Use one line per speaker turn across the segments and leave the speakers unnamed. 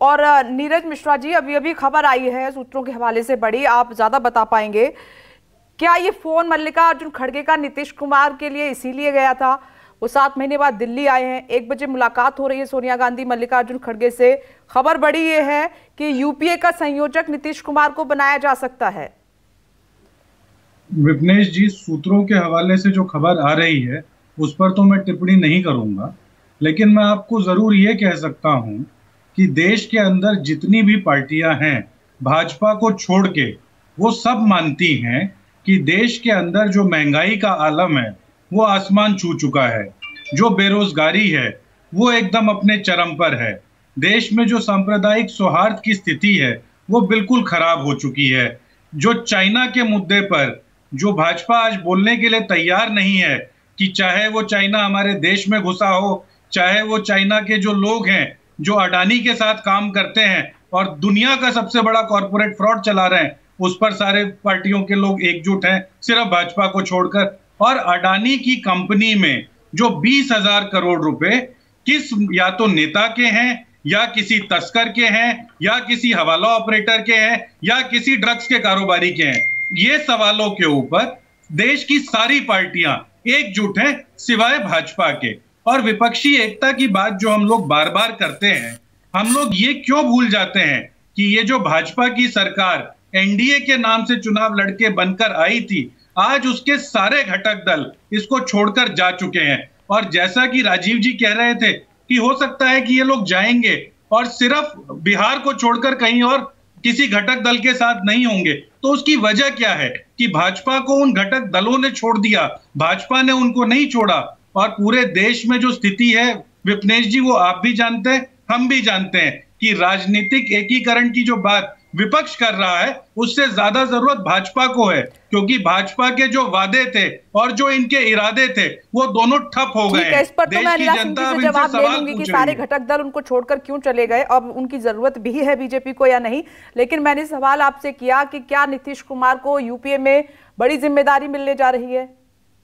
और नीरज मिश्रा जी, अभी अभी खबर आई है सूत्रों के हवाले से बड़ी, आप ज्यादा बता पाएंगे क्या ये फोन मल्लिकार्जुन खड़गे का नीतीश कुमार के लिए इसीलिए गया था? वो 7 महीने बाद दिल्ली आए हैं, 1 बजे मुलाकात हो रही है सोनिया गांधी मल्लिकार्जुन खड़गे से। खबर बड़ी ये है कि यूपीए का संयोजक नीतीश कुमार को बनाया जा सकता है।
विपनेश जी, सूत्रों के हवाले से जो खबर आ रही है उस पर तो मैं टिप्पणी नहीं करूंगा, लेकिन मैं आपको जरूर ये कह सकता हूं कि देश के अंदर जितनी भी पार्टियां हैं भाजपा को छोड़ के, वो सब मानती हैं कि देश के अंदर जो महंगाई का आलम है वो आसमान छू चुका है, जो बेरोजगारी है वो एकदम अपने चरम पर है, देश में जो सांप्रदायिक सौहार्द की स्थिति है वो बिल्कुल खराब हो चुकी है, जो चाइना के मुद्दे पर जो भाजपा आज बोलने के लिए तैयार नहीं है कि चाहे वो चाइना हमारे देश में घुसा हो, चाहे वो चाइना के जो लोग हैं जो अडानी के साथ काम करते हैं और दुनिया का सबसे बड़ा कॉर्पोरेट फ्रॉड चला रहे हैं, उस पर सारे पार्टियों के लोग एकजुट हैं सिर्फ भाजपा को छोड़कर। और अडानी की कंपनी में जो 20,000 करोड़ रुपए किस या तो नेता के हैं या किसी तस्कर के हैं या किसी हवाला ऑपरेटर के हैं या किसी ड्रग्स के कारोबारी के हैं, ये सवालों के ऊपर देश की सारी पार्टियां एकजुट हैं सिवाय भाजपा के। और विपक्षी एकता की बात जो हम लोग बार बार करते हैं, हम लोग ये क्यों भूल जाते हैं कि ये जो भाजपा की सरकार एनडीए के नाम से चुनाव लड़के बनकर आई थी, आज उसके सारे घटक दल इसको छोड़कर जा चुके हैं। और जैसा कि राजीव जी कह रहे थे कि हो सकता है कि ये लोग जाएंगे और सिर्फ बिहार को छोड़कर कहीं और किसी घटक दल के साथ नहीं होंगे, तो उसकी वजह क्या है कि भाजपा को उन घटक दलों ने छोड़ दिया, भाजपा ने उनको नहीं छोड़ा। और पूरे देश में जो स्थिति है विपनेश जी, वो आप भी जानते हैं, हम भी जानते हैं कि राजनीतिक एकीकरण की जो बात विपक्ष कर रहा है उससे ज्यादा जरूरत भाजपा को है, क्योंकि भाजपा के जो वादे थे और जो इनके इरादे थे वो दोनों ठप हो गए हैं।
इस पर तो मैं नीरज सिंह जी से जवाब ले लूंगी कि सारे घटक दल उनको छोड़कर क्यों चले गए, अब उनकी जरूरत भी है बीजेपी को या नहीं। लेकिन मैंने सवाल आपसे किया कि क्या नीतीश कुमार को यूपीए में बड़ी जिम्मेदारी मिलने जा रही है?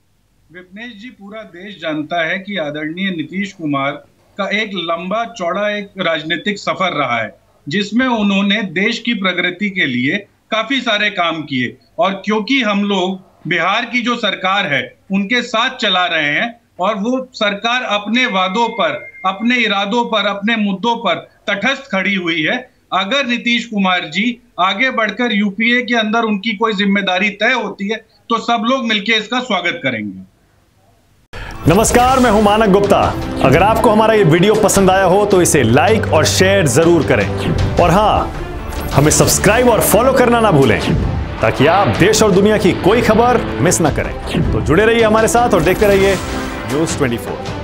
विपनेश जी, पूरा देश जानता है कि आदरणीय नीतीश कुमार का एक लंबा चौड़ा एक राजनीतिक सफर रहा है जिसमें उन्होंने देश की प्रगति के लिए काफी सारे काम किए। और क्योंकि हम लोग बिहार की जो सरकार है उनके साथ चला रहे हैं और वो सरकार अपने वादों पर, अपने इरादों पर, अपने मुद्दों पर तटस्थ खड़ी हुई है, अगर नीतीश कुमार जी आगे बढ़कर यूपीए के अंदर उनकी कोई जिम्मेदारी तय होती है तो सब लोग मिलकर इसका स्वागत करेंगे।
नमस्कार, मैं हूं मानक गुप्ता। अगर आपको हमारा ये वीडियो पसंद आया हो तो इसे लाइक और शेयर जरूर करें, और हां, हमें सब्सक्राइब और फॉलो करना ना भूलें ताकि आप देश और दुनिया की कोई खबर मिस ना करें। तो जुड़े रहिए हमारे साथ और देखते रहिए न्यूज़ 24।